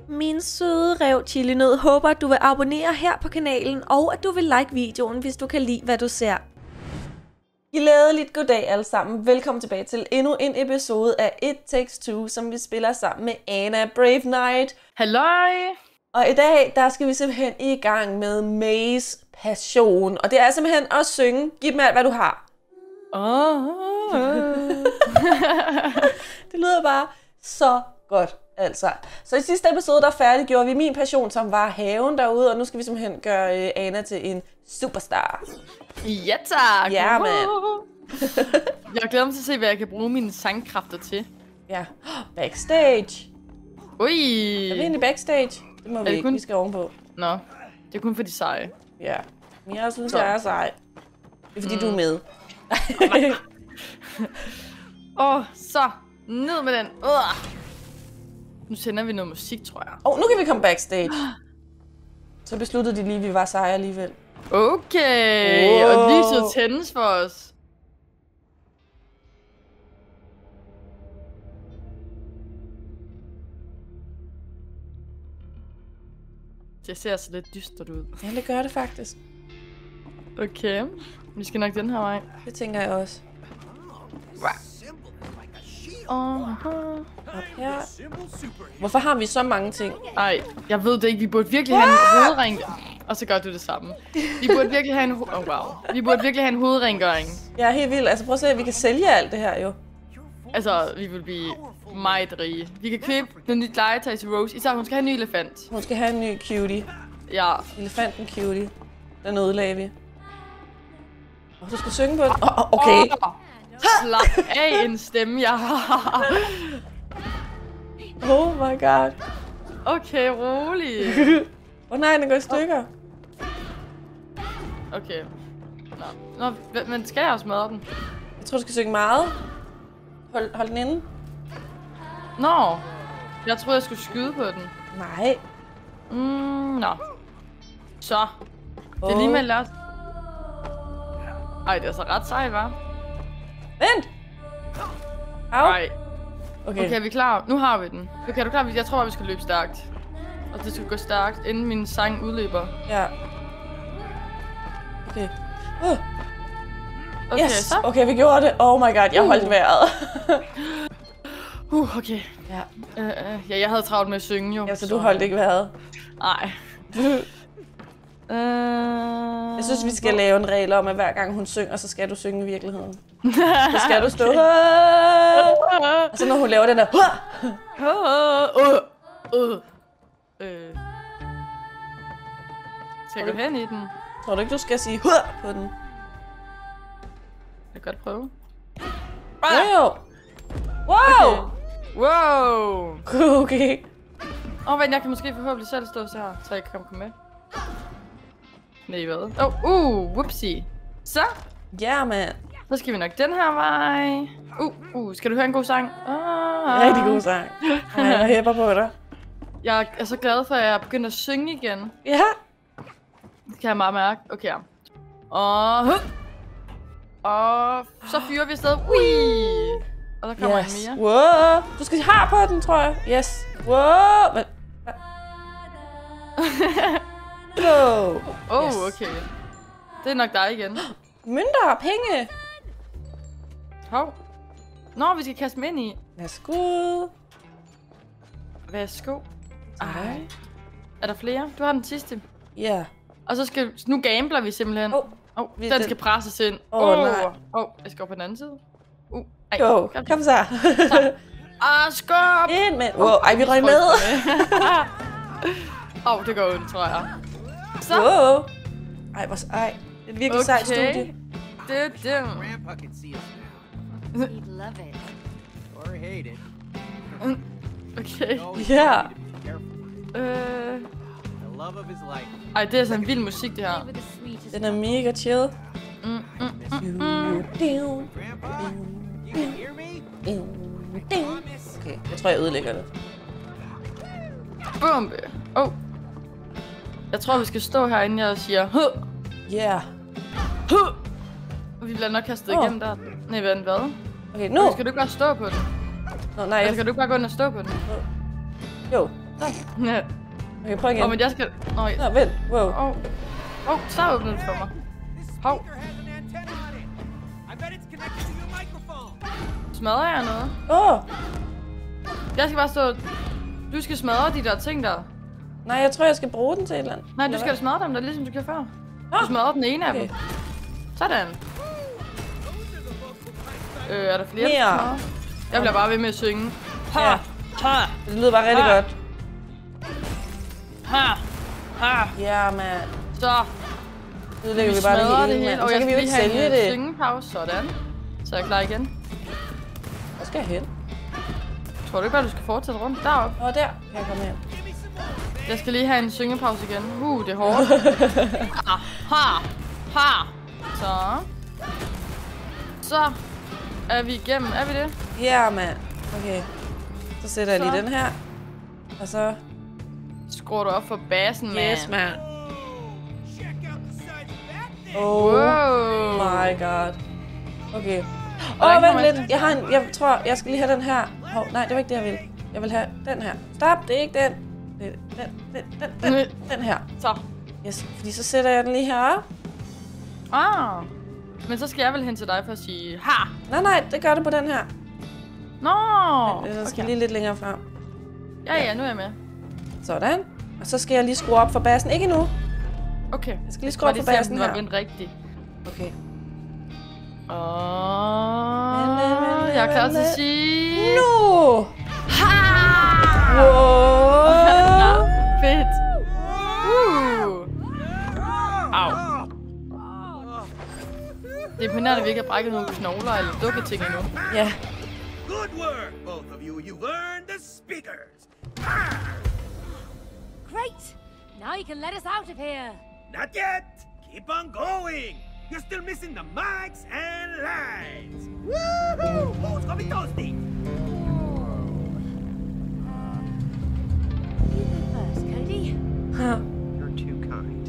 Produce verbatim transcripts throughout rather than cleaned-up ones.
Min søde rev Chilinød håber, at du vil abonnere her på kanalen, og at du vil like videoen, hvis du kan lide, hvad du ser. Glædeligt goddag alle sammen. Velkommen tilbage til endnu en episode af It Takes Two, som vi spiller sammen med Anna Brave Knight. Halløj! Og i dag, der skal vi simpelthen i gang med Mays Passion. Og det er simpelthen at synge. Giv dem alt, hvad du har. Oh. Det lyder bare så godt, altså. Så i sidste episode, der færdiggjorde vi min passion, som var haven derude. Og nu skal vi simpelthen gøre øh, Anna til en superstar. Ja tak! Ja, mand. Jeg glæder mig til at se, hvad jeg kan bruge mine sangkræfter til. Ja, backstage. Ui! Er vi egentlig backstage? Det må vi ikke, kun... vi skal ovenpå. Nå, det er kun for de seje. Ja, men jeg synes, jeg er sej. Det er fordi, mm. du er med. Åh, oh, så ned med den. Uh. Nu sender vi noget musik, tror jeg. Åh, oh, nu kan vi komme backstage. Så besluttede de lige, at vi var seje alligevel. Okay, oh. Og lyset tændes for os. Det ser altså lidt dystert ud. Ja, det gør det faktisk. Okay, vi skal nok den her vej. Det tænker jeg også. Uh-huh. Ja. Hvorfor har vi så mange ting? Ej, jeg ved det ikke. Vi burde virkelig have en hovedring. Og så gør du det samme. Vi burde virkelig have en ho- oh, wow. Vi burde virkelig have en hovedrengøring. Jeg er helt vild. Altså prøv at se, at vi kan sælge alt det her jo. Altså, vi vil blive meget rige. Vi kan købe noget nyt legetøj til Rose. Især hun skal have en ny elefant. Hun skal have en ny cutie. Ja. Elefanten cutie. Den ødelagde vi. Og du skal synge på den. Oh, okay. Oh, slap af en stemme, jeg har. Oh my god. Okay, rolig. Åh oh, nej, den går i stykker. Okay. Nå, Nå men skal jeg også smadre den? Jeg tror, du skal synge meget. Hold, hold den inde. Nå. Jeg troede, jeg skulle skyde på den. Nej. Mm, nå. Så. Det er lige med at lære. Ej, det er så ret sejt, hva'? Vent! Au. Ej. Okay. Okay, er vi klar? Nu har vi den. Okay, er du klar? Jeg tror, vi skal løbe stærkt. Og det skal gå stærkt, inden min sang udløber. Ja. Okay. Uh. Okay, yes. så. Okay, vi gjorde det. Oh my god, jeg uh. holdt vejret. uh, okay. Ja. Uh, uh, ja, jeg havde travlt med at synge jo. Ja, så du holdt ikke vejret. Nej. Uh, jeg synes, vi skal lave en regel om, at hver gang hun synger, så skal du synge i virkeligheden. Så skal du stå. Okay. Og så når hun laver den der. Uh, uh, uh. Øh. Skal jeg gå hen i den? Tror du ikke, du skal sige på den? Jeg kan godt prøve. Jo jo! Wow! Okay. Wow! Okay. Åh, oh, men jeg kan måske forhåbentlig selv stå så her, så jeg kan komme med. Nej, hvad? Åh, oh, uh, whoopsie. Så. Ja, yeah, mand. Så skal vi nok den her vej. Uh, uh, skal du høre en god sang? Ah. Rigtig god sang. Ej, jeg hæpper på dig. Jeg er så glad for, at jeg er begyndt at synge igen. Ja. Det kan jeg meget mærke. Okay. Og... Og så fyrer vi afsted. Ui! Og der kommer yes. en mere. Wow. Du skal have på den, tror jeg. Yes. Wow. Men... wow. Åh, oh, yes. okay. Det er nok dig igen. Mønter, penge. Hov. Nå, vi skal kaste dem ind i. Værsgo. Værsgo. Ej. Er der flere? Du har den sidste. Ja. Yeah. Og så skal... Nu gambler vi simpelthen. Åh, oh, oh, den, den skal presses ind. Åh, oh, oh, nej. Åh, oh, jeg skal op på den anden side. Uh, ej. Jo, kom, kom så. så. Ah, skub! Ind med. Wow, ej, vi røg med. Åh, oh, det går ondt, tror jeg. Så. Wow. Ej, hvor ej. Det er virkelig okay. Sejt studie. Det er det. Grandpa can see us now. He'd love it. Or hate it. Okay. Ja. Øh. The love of his life. Ej, det er sådan en vild musik, det her. Den er mega chill. Mm, mm, mm, mm. Grandpa, you can hear me? Okay, jeg tror, jeg ødelægger det. Bombe. Oh. Jeg tror, vi skal stå herinde og siger Huh! Yeah. Huh! Og vi bliver nok kastet oh. igennem der. Nej, hvad hvad? Okay, nu. Skal du ikke bare stå på den? Nå, nej. Eller skal du ikke bare gå ind og stå på den? Jo. Ja. Okay, prøv igen. Åh, oh, men jeg skal... Nå, Nå, vent. Wow. Åh, oh. oh, så åbnede det for mig. Hov. Speaker has an antenna on it. I bet it's connected to your microphone. Smadrer jeg noget? Åh! Oh. Jeg skal bare stå... Du skal smadre de der ting der. Nej, jeg tror, jeg skal bruge den til et eller andet. Nej, du Eller skal hvad? smadre dem der, ligesom du gjorde før. Nå. Du smadrer den ene Okay. af dem. Sådan. Øh, er der flere, Mere. der smadrer? Jeg bliver bare ved med at synge. Ha! Ja. Ha! Det lyder bare rigtig Ah. godt. Ha! Ha! Ja, mand. Så. Nu Vi lægger vi bare smadrer det det hele, hele, mand. og Så jeg kan vi skal jo lige ikke have sælge en det. syngepause. Sådan. Så er jeg klar igen. Hvor skal jeg hen? Tror du ikke bare, du skal fortsætte rundt deroppe? Åh, der kan jeg komme hen. Jeg skal lige have en syngepause igen. Uh, det er hårdt. ha! Ha! Ha! Så. Så er vi igennem. Er vi det? Ja, mand. Okay. Så sætter jeg Så. lige den her. Og så... Skruer du op for bassen, mand. Yes, mand. Check out the size of that thing. Oh Wow. my god. Okay. Åh, Hvordan oh, kommer vent jeg lidt. til? Jeg har en... Jeg tror, jeg skal lige have den her. Hov, nej, det var ikke det, jeg ville. Jeg vil have den her. Stop, det er ikke den. Det er den, den, den, den, den her. Så. Yes, fordi så sætter jeg den lige her. Ah. Men så skal jeg vel hen til dig for at sige, ha! Nej, nej, det gør det på den her. Nå! Jeg skal Okay. lige lidt længere frem. Ja, ja, nu er jeg med. Sådan. Og så skal jeg lige skrue op for bassen. Ikke endnu. Okay. Jeg skal lige skrue Var op det for se, om bassen den var her. vendt rigtigt? Okay. Åh, jeg er klar til at sige... Nu! Ha! Wow! Fedt. Uh. Au. Det er imponerende, at vi ikke har brækket nogle knogler eller dukketing endnu. Ja. Good work, both of you. You've earned the speakers. Great! Now you can let us out of here. Not yet. Keep on going. You're still missing the mics and lines. Woohoo! Who's gonna be toasty? You go first, Cody. Huh. You're too kind.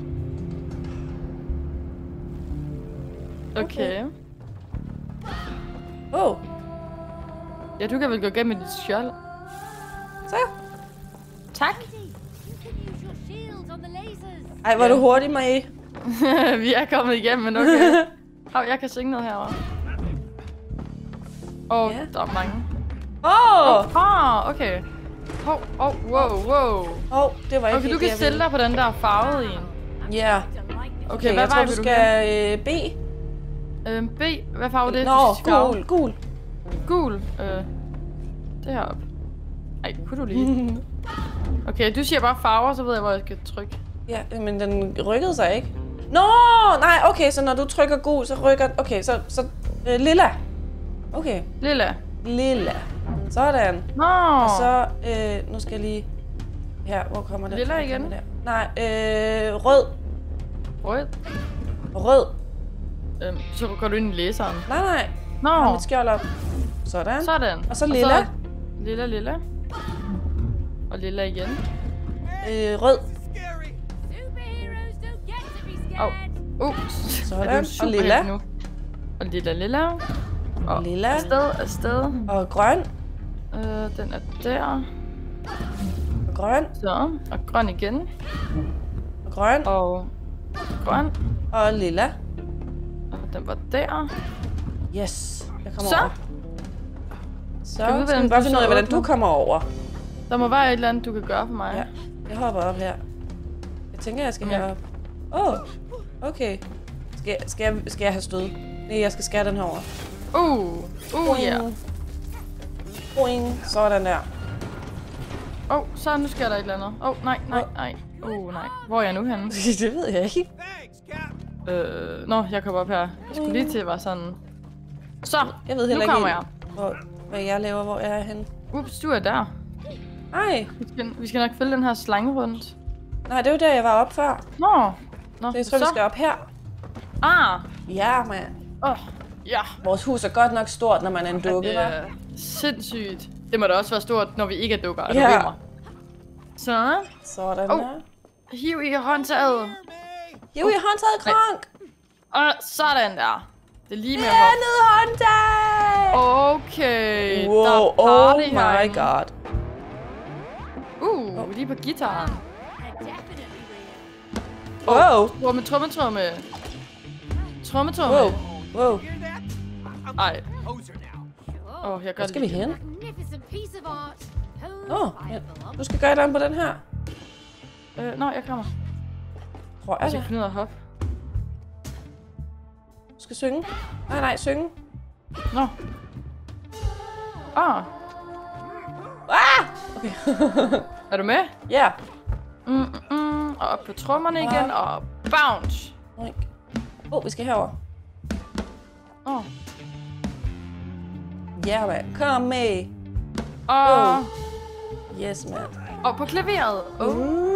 Okay. Oh, Ja, du kan vel gå gennem med dit skjold. så. Tak. Cody, you can use your shields on the lasers. Ej, hvor er du hurtig, Marie. Vi er kommet igennem, men okay. Hov, jeg kan synge noget herovre. Åh, oh, Ja. der er mange. Åh! Oh. Ah, okay. Hov, oh, wow, wow. Åh, det var ikke Okay, du helt kan det, jeg stille dig på den der farvede en. ville. Ja. Okay, Okay, hvad jeg tror, vej du vil du skal øh, B. Øhm, B, hvad farve er det? Nå, Du skal farve. gul, gul. Gul. Øh, det heroppe. Ej, kunne du lige? Okay, du siger bare farver, så ved jeg, hvor jeg skal trykke. Ja, men den rykkede sig ikke. Nå, nej, okay, så når du trykker gul, så rykker... Okay, så, så øh, lilla. Okay, Lilla. lilla. Sådan. Nå. Og så, øh, nu skal jeg lige... Her, hvor kommer det? Lilla Hvor igen? kommer Der? Nej, øh, rød. Rød. Rød. Øhm, så går du ind i læseren. Nej, nej. Nå. Jeg har mit skjold op. Sådan. Sådan. Og så lilla. Lilla, lilla. Og lilla igen. Øh, rød. Scary. Superheroes don't get to be Au. scared. Uh. Sådan. Er du Og superhelt lilla. nu? Og lilla, lilla. Og Lilla. afsted, afsted. Og grøn. Øh, den er der. Og grøn. Så. Og grøn igen. Og grøn. Og grøn. Og lilla. Og den var der. Yes. Jeg kommer Så. over. Så Kan vi vide, skal vi hvordan bare du finde ud så af, hvordan åbner? du kommer over. Der må være et eller andet, du kan gøre for mig. Ja, jeg hopper op her. Jeg tænker, jeg skal Ja. herop. Åh, oh, okay. Skal, jeg- skal, jeg, skal jeg have stød? Nej, jeg skal skære den herover. Uh. Uh, ja. Boing. Sådan der. Åh, oh, så nu sker der et eller andet. Åh, oh, nej, nej, nej. Uh, nej. Hvor er jeg nu henne? Det ved jeg ikke. Thanks, Cap. Øh, nå, jeg kommer op her. Jeg skulle lige til at være sådan. Så, Jeg ved nu heller ikke, kommer jeg. helt, hvor, hvad jeg laver, hvor jeg er henne. Ups, du er der. Nej, Vi skal, vi skal nok følge den her slange rundt. nej, det var der, jeg var op før. Nå. Nå, Så jeg tror, så. vi skal op her. Ah. Ja, mand. Åh, oh, ja. Vores hus er godt nok stort, når man er en dukke, Det hva'? er sindssygt. Det må da også være stort, når vi ikke er dukker. Er du Ja. ved mig? Så, Sådan Åh. der. hiv i håndtaget. Jo, i håndtaget, Kronk! Og sådan der. Det er lige med Ja, at hoppe. ned håndtag! Okay, Wow, der er oh party my herinde. god. Uh, oh. Lige på gitaren. They're definitely real. Wow. Tromme, tromme, tromme. Tromme, tromme. Wow. Wow. Hear that? I'm Ej. a poser now. Åh, oh, jeg gør Hvor skal vi det. hen? Magnificent piece of art. Åh, Oh, ja. oh, Du skal gøre den på den her. Øh, nå, jeg kommer. Tror jeg Jeg skal det. finde ud af at hoppe. Du skal synge. Nej, nej, synge. Nå. Ah, Ah! Okay. er du med? Ja. Mm, mm, mm. Og op på trommerne igen, og bounce. Åh, oh, vi skal herover. Åh. Oh. Ja, mand. Kom med. Og, Yes, mand. og på klaveret. Oh.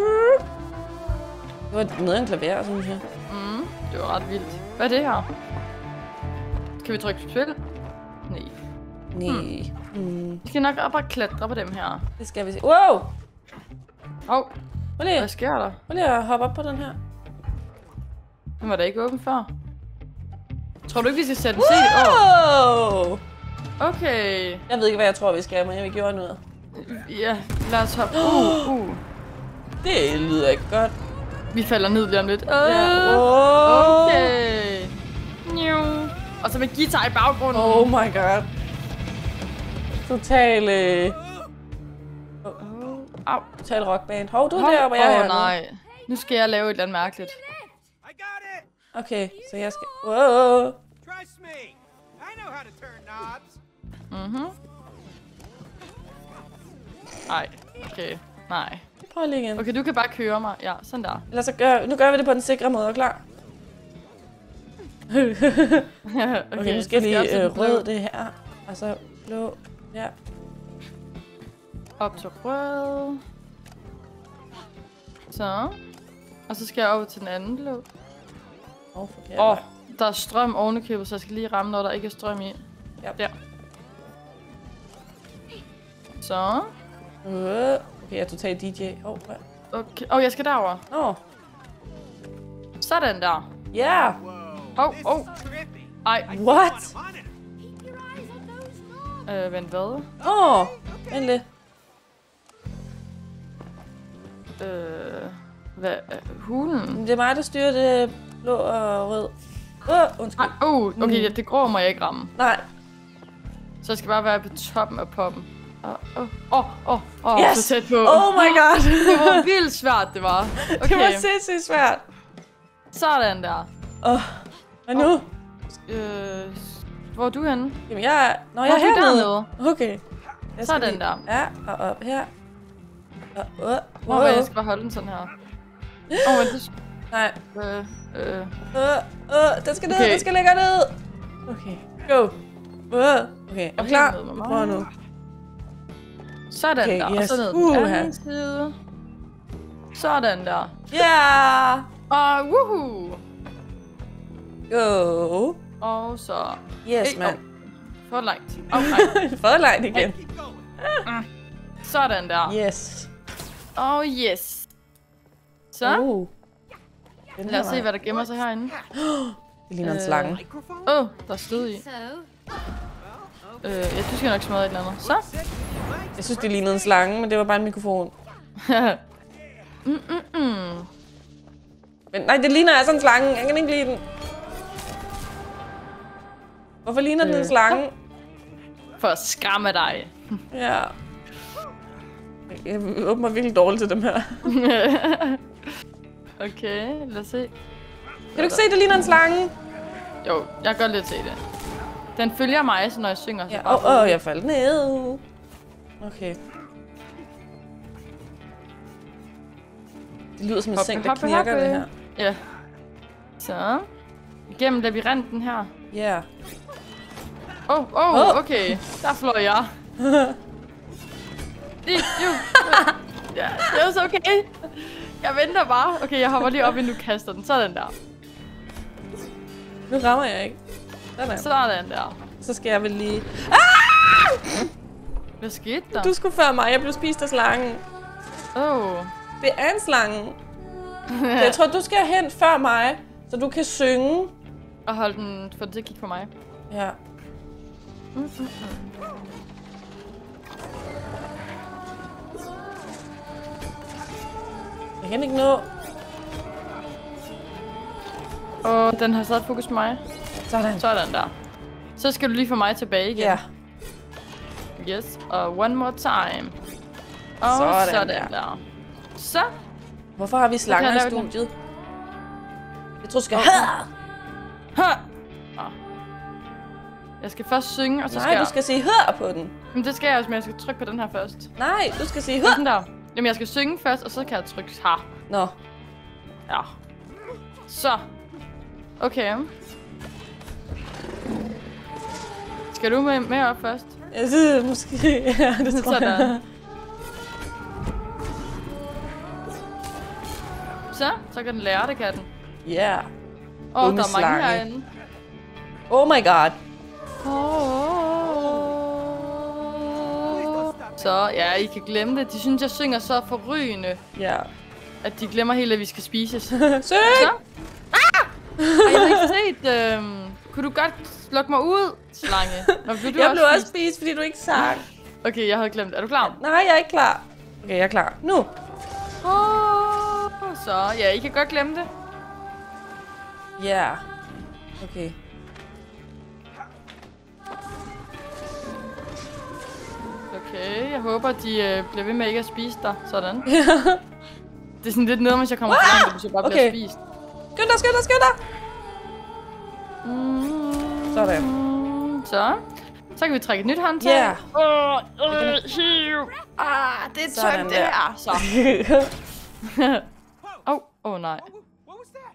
Det var noget af en klaver, synes jeg. Mm, det var ret vildt. Hvad er det her? Kan vi trykke på spil? Nej. Nej. Mm. Vi skal nok op og klatre på dem her. Det skal vi se. Wow! Åh, oh, Prøv lige, hvad sker der? prøv lige at hoppe op på den her. Den var da ikke åben før. Tror du ikke, vi skal sætte en C D? Åh, Wow! okay. Jeg ved ikke, hvad jeg tror, vi skal, men jeg vil gøre noget. Ja, lad os hoppe. Uh, uh. Det lyder ikke godt. Vi falder ned lige om lidt. Uh, Ja. Oh. okay. Nju. Og så med guitar i baggrunden. Oh my god. Total, øh... Au. Total rockband. Hov, du er Åh, deroppe, og jeg er oh, hernede. nej. Nu skal jeg lave et eller andet mærkeligt. I got it. Okay, så jeg skal... Wow. Trust me. I know how to turn knobs. Mhm. Nej, okay. Nej. Prøv lige igen. Okay, du kan bare køre mig. Ja, sådan der. Ellers så gør... Nu gør vi det på den sikre måde, klar? okay, Okay, nu så skal jeg lige også øh, den blå rød det her. Og så blå. Ja. op til rød. Så. Og så skal jeg over til den anden blå. Åh, oh, forkert. Åh, oh, der er strøm ovenikøbet, så jeg skal lige ramme, når der ikke er strøm i. Ja. Der. Så. Øh, Okay, jeg er totalt D J. Åh, oh, Okay. Åh, oh, jeg skal derover. Åh. Oh. Sådan der. Ja. Whoa. Åh, åh. Trippy. Ej. I What? want 'em on it. keep your eyes on those knobs. Øh, vent, hvad? Åh. Oh. Vent lidt. Øh, hvad? Øh, hulen? Det er mig, der styrer det blå og rød. Åh, oh, undskyld. Ej, oh, okay, Mm. det grå må jeg ikke ramme. Nej. Så jeg skal bare være på toppen af poppen. Åh, åh, åh, åh, åh, Yes! så tæt på. Oh my god. Det var vildt svært, det var. Okay, Det var sindssygt svært. sådan der. Åh. Oh. Og nu? Øh, hvor er du henne? Jamen, jeg er... Nå, jeg Nå, er du er hernede. dernede. Okay. Jeg Sådan lige- der. Ja, og op her. Og, uh, Hvor wow. er jeg skal bare holde den sådan her. Åh, oh, men det... Nej. Øh, øh. Uh, uh, den skal ned, Okay. den skal længere ned. Okay, go. Uh, okay, er du Og klar? helt ned med Vi mig. prøver nu. Sådan Okay, der, og yes. så ned Uha. den anden side. Sådan der. Ja! Og woohoo! Go. Og så... Yes, Ej, mand. åh, for langt. Åh, oh, nej. For langt igen. Keep going. Sådan der. Yes. Oh yes. Så, Uh. Den lad os her se, vej. hvad der gemmer sig herinde. Det ligner en Øh, slange. Microphone? Åh, oh, der er stød i. So, Øh, ja, du skal nok smadre et eller andet. Så. Jeg synes, det lignede en slange, men det var bare en mikrofon. mm, mm, mm. Men nej, det ligner altså en slange. Jeg kan ikke lide den. Hvorfor ligner den en Øh. slange? For at skræmme dig. Ja. Jeg åbner virkelig dårligt til dem her. Okay, lad os se. Kan du ikke se, det ligner en slange? Jo, jeg kan godt lidt se det. Den følger mig, så når jeg synger. Så Ja, bare åh, oh, oh, jeg faldt ned. Okay. Det lyder som en Hoppe, seng, der hoppe, knirker hoppe. det her. Ja. Så. Igennem labyrinten her. Ja. Yeah. Åh, oh, åh, Åh. oh, okay. Der flår jeg. Det, jo. Ja, det er også okay. Jeg venter bare. Okay, jeg hopper lige op, inden du kaster den. Sådan der. Nu rammer jeg ikke. Sådan. Sådan der. Så skal jeg vel lige... Hvad skete der? Du skulle før mig, jeg blev spist af slangen. Åh. Oh. Det er en slange. Jeg tror, du skal hen før mig, så du kan synge. Og hold den, for det til at kigge på mig. Ja. Mm, mm, mm. Jeg kan ikke nå. Og den har stadig fokus på mig. Sådan. Sådan der. Så skal du lige få mig tilbage igen. Ja. Yes, og one more time. Og Sådan sådan, der. sådan der. Så. Hvorfor har vi slanger jeg i lave studiet? Jeg tror, du skal... Oh. Hør! Ha! Ah. Jeg skal først synge, og så Nej, skal du jeg... skal sige hør på den. Men det skal jeg også, men jeg skal trykke på den her først. Nej, du skal sige hør. Sådan der. Jamen, jeg skal synge først, og så kan jeg trykke her. Nå. Ja. Så. Okay. Skal du med, med op først? Jeg synes måske... Ja, det tror jeg. Sådan. Så, så kan den lære det, kan den. Ja. Yeah. Åh, oh, der er slange. mange herinde. Oh my god. Så, ja, I kan glemme det. De synes, jeg synger så forrygende, Ja. at de glemmer helt, at vi skal spises. Søg! Så. Ah! Ej, jeg har ikke set... Øhm, kunne du godt slukke mig ud, slange? Nå, vil du Jeg også blev også spise? spist, fordi du ikke sang. Okay, jeg havde glemt. Er du klar? Nej, jeg er ikke klar. Okay, jeg er klar. Nu. Oh, så, ja, I kan godt glemme det. Ja. Yeah. Okay. Okay, jeg håber, de øh, bliver ved med ikke at spise dig. Sådan. Det er sådan lidt nede, hvis jeg kommer for langt, hvis jeg bare Okay. bliver spist. Skynd dig, skynd dig, skynd dig! Mm, Sådan. Så. Så kan vi trække et nyt håndtag. Ja. Åh, øh, hiv. Ah, det er Sådan tungt, det der. her. Så. Åh, oh, oh, nej. What was that?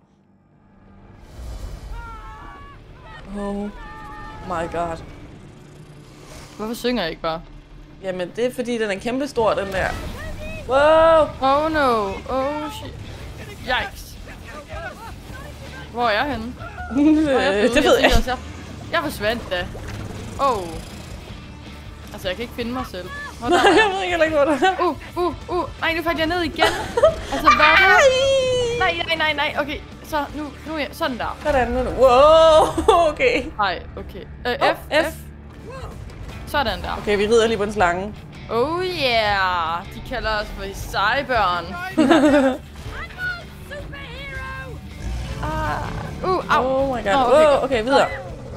Oh my god. Hvorfor synger jeg ikke bare? Jamen, det er fordi, den er kæmpestor, den der. Wow! Oh no. Oh shit. Yikes. Hvor er jeg henne? Hvor er jeg Øh, blevet? det ved jeg. siger også, Jeg, jeg forsvandt da. Oh. Altså, jeg kan ikke finde mig selv. Hvor der Nej, er jeg? jeg ved ikke heller ikke, hvor der er. Uh, uh, uh. Nej, nu faldt jeg ned igen. Altså, hvad er det? Nej, nej, nej, nej. Okay, så nu, nu er jeg sådan der. Sådan, nu. Wow, okay. Nej, okay. Øh, Oh, F, F. Sådan der. Okay, vi rider lige på en slange. Oh yeah. De kalder os for seje børn. Superhero! Uh, au. Oh my god. Nå, Wow, okay, videre.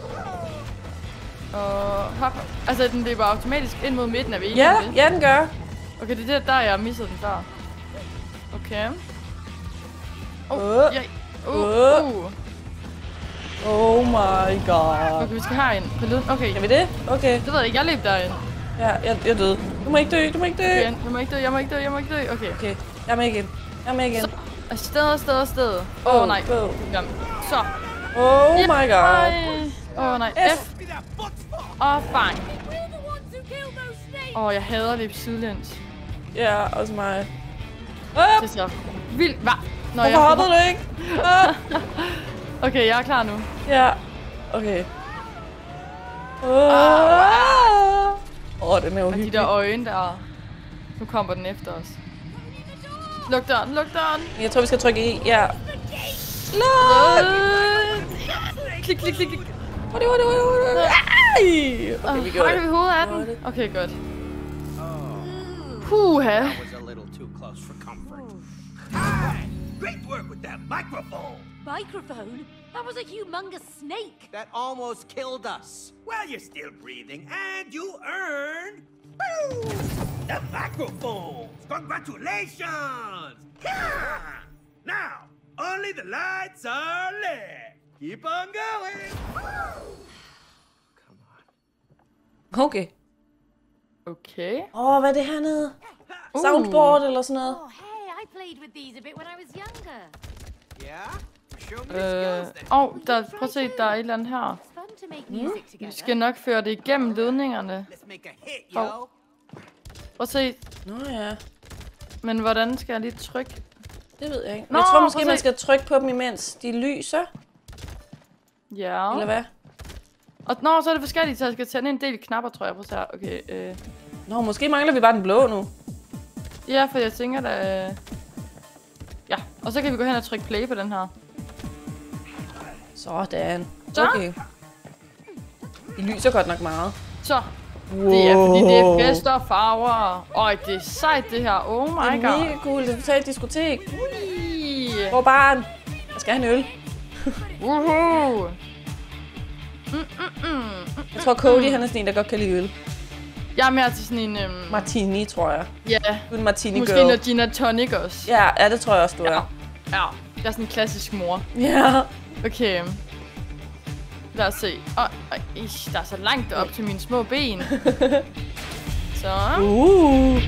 Og hop. Altså, den løber automatisk ind mod midten, er vi enige Ja, om det? ja, den gør. Okay, det er der, der jeg missede den før. Okay. Oh, Uh. ja. Uh, Uh. uh. Oh my god. Okay, vi skal herind på lyden. Okay, Kan vi det? Okay. det ved jeg ikke. Jeg løb derind. Ja, jeg, jeg døde. Du må ikke dø, du må ikke dø. Okay, jeg må ikke dø, jeg må ikke dø, jeg må ikke dø. Okay. Okay, jeg er med igen. Jeg er med igen. Så, afsted, afsted, afsted. Åh, Oh, oh, nej. go. Jamen, så. Oh my god. Åh, oh, nej. F. F. Og bang. We're the ones who killed those snakes! Åh, oh, jeg hader løb sidelæns. Ja, også mig. Ah, Det er så vildt. Hvad? Nå, hvorfor hoppede du ikke? Ah. Okay, jeg er klar nu. Ja, okay. Åh, oh, oh, den er jo Og de hyggelig. der øjne der. Nu kommer den efter os. Luk døren, luk døren. Jeg tror, vi skal trykke i. Ja. Luk! Øh, Klik, klik, klik, klik. Hvor det var det, hvor det var det. Ej! Okay, vi gjorde Hakker vi det. hovedet af den? Okay, godt. Puha. That was a little too close for comfort. Alright, great work with that microphone. Microphone? That was a humongous snake! That almost killed us. Well, you're still breathing, and you earned woo, the microphone. Congratulations! Yeah! Now, only the lights are lit. Keep on going. Okay. Okay. Åh, oh, hvad er det hernede? Uh. Soundboard eller sådan noget? Oh, hey, I played with these a bit when I was younger. Yeah? Show me your Øh, skills then. Åh, oh, der, prøv at se, der er et eller andet her. It's fun to make music Vi together. skal nok føre det igennem ledningerne. Let's make a hit, Oh. yo. Prøv at se. Nå ja, Men hvordan skal jeg lige trykke? det ved jeg ikke. Nå, Jeg tror prøv måske, at man se. skal trykke på dem, imens de lyser. Ja. Eller hvad? Og nå, så er det forskelligt, så jeg skal tænde en del knapper, tror jeg. Prøv at se her. Okay, øh. Nå, måske mangler vi bare den blå nu. Ja, for jeg tænker da... Øh... Ja, og så kan vi gå hen og trykke play på den her. Sådan. Så? Okay. De lyser godt nok meget. Så. Wow. Det er fordi, det er fest og farver. Øj, det er sejt det her. Oh my Det er god. mega cool. Det er totalt diskotek. Ui. Hvor barn? Jeg skal have en øl. Woohoo. Jeg tror, Cody han er sådan en, der godt kan lide øl. Jeg er mere til sådan en... Øhm, Martini, tror jeg. ja, Du er en martini måske girl. noget gin og tonic også. Ja, ja, det tror jeg også, du er. Ja, jeg er sådan en klassisk mor. Ja. Okay. Lad os se. Åh, oh, ish, der er så langt op til mine små ben. Så. Uh.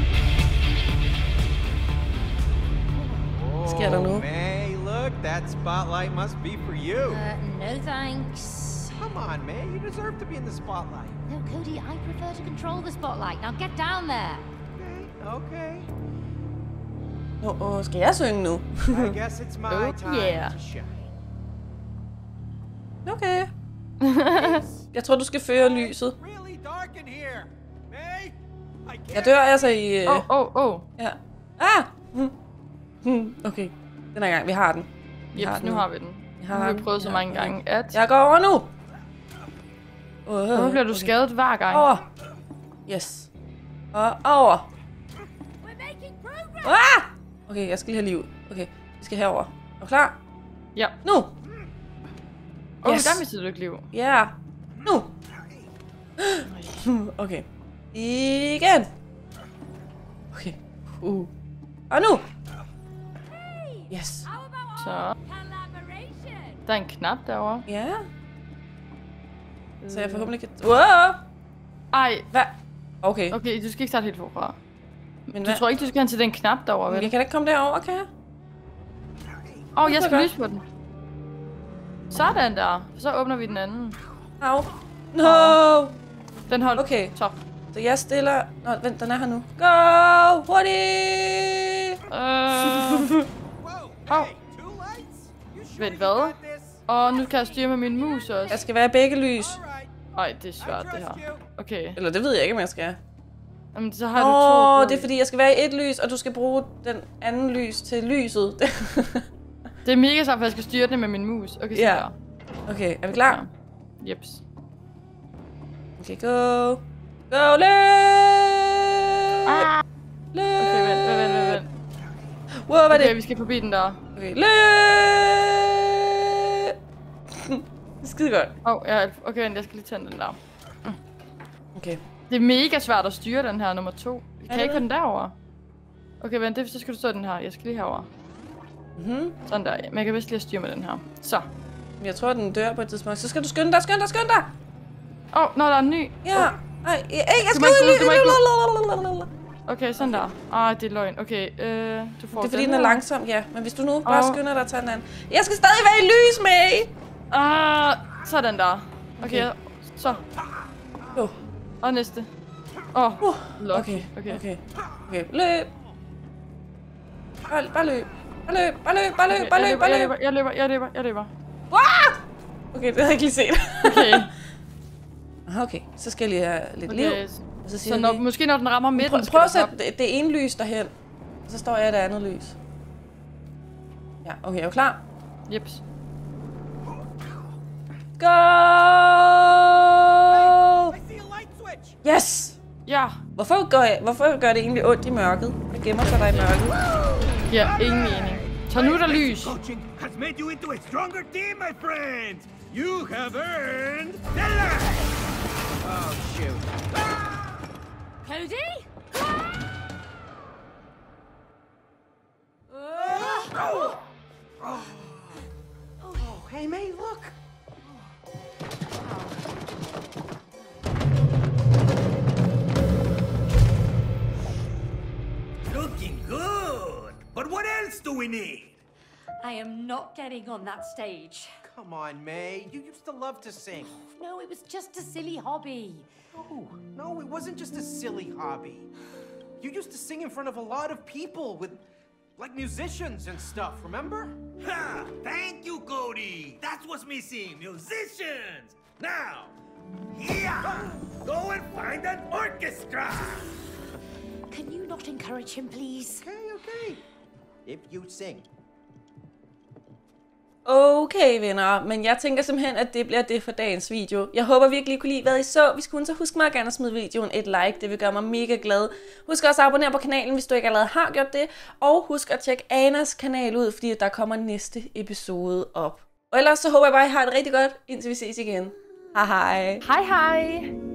Sker der nu? May, look, that spotlight must be for you. Uh, no thanks. Come on, May, you deserve to be in the spotlight. No, Cody, I prefer to control the spotlight. Now get down there. Okay, okay. Åh, oh, oh, skal jeg synge nu? I guess it's my Oh, time yeah. to shine. Okay. Jeg tror, du skal føre lyset. Really dark in here. May, I Jeg can't. dør altså i... Åh, åh, åh. Ja. Ah! Hmm. Hmm. Okay. Den er i gang. Vi har den. Vi Jeps, nu har vi den. Vi Nu har har vi den. prøvet så Ja, mange okay. gange, at... Jeg går over nu! Uh, Nu bliver du skadet hver gang. Over. Yes. Og over. We're making progress. Ah! Okay, jeg skal lige have liv. Okay, vi skal herover. Er du klar? Ja. Nu! Åh, oh, Yes. der mistede du ikke liv. Ja. Yeah. Nu! Okay. Igen! Okay. Uh. Og nu! Yes. How about Så. collaboration? Der er en knap derovre. Ja. Så jeg forhåbentlig kan... Wow! Ej, Hvad? Okay. okay, du skal ikke starte helt forfra. Men Du hvad? tror ikke, du skal hen til den knap derovre, vel? Jeg kan da ikke komme derover, kan jeg? Åh, oh, jeg skal godt. lyse på den. Sådan der. Så åbner vi den anden. Au. No! Den holdt. Okay. Så. Så jeg stiller... Nå, vent, den er her nu. Go! Hurtigt! Øh. Whoa, Hov. hey, two lights? You sure Vent, you hvad? got this? Og nu kan jeg styre med min mus også. Jeg skal være i begge lys. Alright, Ej, det er I svært det trust her. you. Okay. Eller det ved jeg ikke, om jeg skal. Jamen, så har du Åh, to. det er fordi, jeg skal være i et lys, og du skal bruge den anden lys til lyset. Det er mega svært, for jeg skal styre det med min mus. Okay, så Ja. der. Okay, er vi klar? Ja. Jeps. Okay, go. Go, løb! Ah. Løb! Okay, vent, vent, vent, vent. Wow, hvad er Okay, det? vi skal forbi den der. Okay, løb! Skide godt. Åh, oh, ja, okay, vent, jeg skal lige tænde den der. Okay. Det er mega svært at styre den her nummer to. Kan det jeg ikke få det? den derover? Okay, vent, det, så skal du stå den her. Jeg skal lige herover. Mhm. Sådan der. Men jeg kan vist lige styre med den her. Så. Men jeg tror, den dør på et tidspunkt. Så skal du skynde dig, skynde dig, skynde dig! Åh, oh, nå, der er en ny. Ja. Ej, ej, jeg Du skal må ud ikke i gå ud, du må lyset. Okay, sådan der. Ah, det er løgn. Okay, øh, du får Det er fordi, den den er her. langsom, ja. Men hvis du nu bare Og- skynder dig at tage den anden. Jeg skal stadig være i lys med! Ah, sådan der. Okay, Okay. så. Oh. Og næste. Åh, oh, Uh, lucky. okay, okay. okay. Okay, løb. Bare, bare løb. Bare løb, bare løb, bare løb, bare jeg løb, bare jeg løb. løber, jeg løber, jeg løber, jeg løber. Ah! Okay, det havde jeg ikke lige set. Okay. Aha, okay, så skal jeg lige have lidt liv. Okay, Og så siger så jeg når, lige, måske når den rammer midten, prøv, skal prøv at den op. sætte det, det ene lys derhen. Og så står jeg i det andet lys. Ja, okay, er du klar? Jeps. Go! I see a light switch. Yes! Ja, Hvorfor gør, jeg, hvorfor gør det egentlig ondt i mørket? Det gemmer sig der i mørket. giver ingen mening. Så nu er der lys. Coaching has made you into a stronger team, my friends. You have earned the light. Oh, shoot. Cody? Oh, hey, May, look. Looking good. But what else do we need? I am not getting on that stage. Come on, May. You used to love to sing. No, it was just a silly hobby. No, no, it wasn't just a silly hobby. You used to sing in front of a lot of people with, like, musicians and stuff, remember? Ha! Thank you, Cody. That's what's missing. Musicians. Now, yeah, go and find an orchestra. Can you not encourage him, please? Okay, okay. If you sing. Okay, venner, men jeg tænker simpelthen, at det bliver det for dagens video. Jeg håber virkelig, I kunne lide, hvad I så. Hvis I kunne, så husk meget gerne at smide videoen et like. Det vil gøre mig mega glad. Husk også at abonnere på kanalen, hvis du ikke allerede har gjort det. Og husk at tjekke Anas kanal ud, fordi der kommer næste episode op. Og ellers så håber jeg bare, at I har det rigtig godt, indtil vi ses igen. Hej hej. Hej hej.